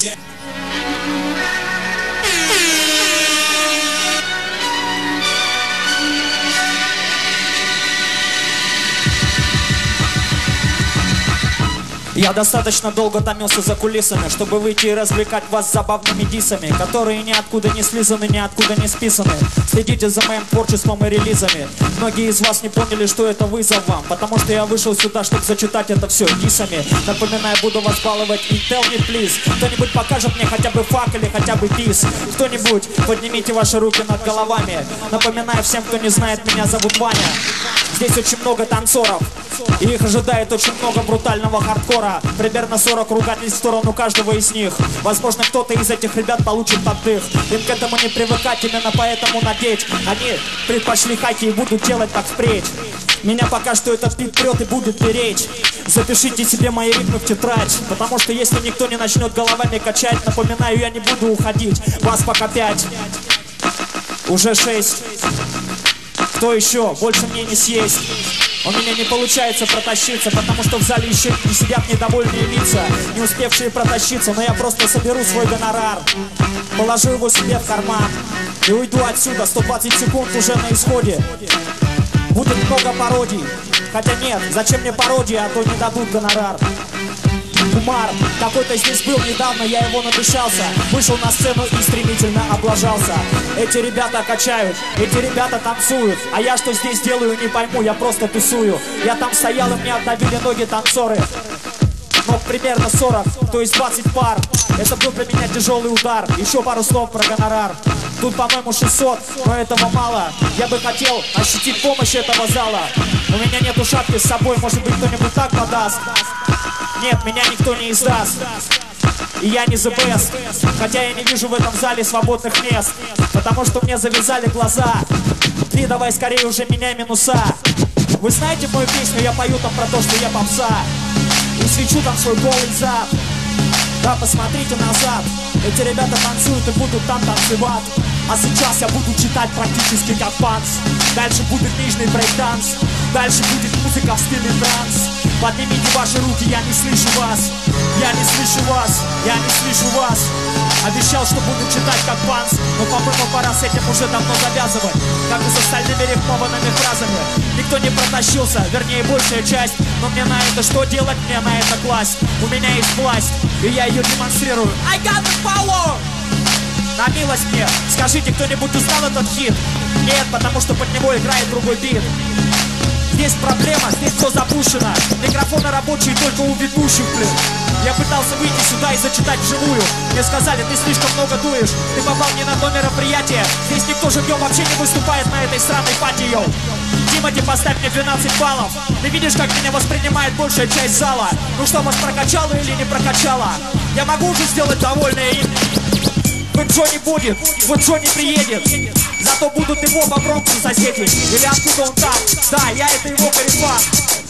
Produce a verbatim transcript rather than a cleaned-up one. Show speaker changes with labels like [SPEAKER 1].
[SPEAKER 1] Я достаточно долго томился за кулисами, чтобы выйти и развлекать вас забавными дисами, которые ниоткуда не слизаны, ниоткуда не списаны. Следите за моим творчеством и релизами. Многие из вас не поняли, что это вызов вам, потому что я вышел сюда, чтобы зачитать это все дисами. Напоминаю, буду вас баловать и tell me please. Кто-нибудь покажет мне хотя бы фак или хотя бы дис. Кто-нибудь, поднимите ваши руки над головами. Напоминаю всем, кто не знает, меня зовут Ваня. Здесь очень много танцоров, и их ожидает очень много брутального хардкора. Примерно сорок ругательств в сторону каждого из них. Возможно, кто-то из этих ребят получит отдых. Им к этому не привыкать, именно поэтому надеть. Они предпочли хаки и будут делать так впредь. Меня пока что этот бит прет и будет беречь. Запишите себе мои ритмы в тетрадь, потому что если никто не начнет головами качать, напоминаю, я не буду уходить. Вас пока пять, уже шесть. Кто еще? Больше мне не съесть. У меня не получается протащиться, потому что в зале еще не сидят недовольные лица, не успевшие протащиться. Но я просто соберу свой гонорар, положу его себе в карман и уйду отсюда. сто двадцать секунд уже на исходе. Будет много пародий. Хотя нет, зачем мне пародии, а то не дадут гонорар. Умар, какой-то здесь был недавно, я его надышался. Вышел на сцену и стремительно облажался. Эти ребята качают, эти ребята танцуют, а я что здесь делаю, не пойму, я просто тусую. Я там стоял, и мне отдавили ноги танцоры. Но примерно сорок, то есть двадцать пар. Это был для меня тяжелый удар. Еще пару слов про гонорар. Тут, по-моему, шестьсот, но этого мало. Я бы хотел ощутить помощь этого зала. У меня нету шапки с собой, может быть, кто-нибудь так подаст. Нет, меня никто не издаст. И я не the best, хотя я не вижу в этом зале свободных мест, потому что мне завязали глаза. Ты давай скорее уже меняй минуса. Вы знаете мою песню, я пою там про то, что я попса, и свечу там свой голый зад. Да, посмотрите назад. Эти ребята танцуют и будут там танцевать. А сейчас я буду читать практически как панц. Дальше будет нижний брейк-данс. Дальше будет музыка в стиле транс. Поднимите ваши руки, я не слышу вас. Я не слышу вас, я не слышу вас. Обещал, что буду читать как панц, но, по-моему, пора с этим уже давно завязывать. Как и с остальными рифмованными фразами. Никто не протащился, вернее, большая часть. Но мне на это что делать, мне на это класть. У меня есть власть, и я ее демонстрирую. I got the power! На милость мне, скажите, кто-нибудь узнал этот хит? Нет, потому что под него играет другой бит. Здесь проблема, здесь все запущено. Микрофоны рабочие только у ведущих, блин. Я пытался выйти сюда и зачитать вживую. Мне сказали, ты слишком много дуешь. Ты попал не на то мероприятие. Здесь никто живьем вообще не выступает на этой странной пати, йоу. Тимати, поставь мне двенадцать баллов. Ты видишь, как меня воспринимает большая часть зала. Ну что, вас прокачало или не прокачало? Я могу уже сделать довольное им. Вот Джо не будет, вот Джо не приедет. Зато будут его по Бронксу соседи. Или откуда он там? Да, я это его корефан.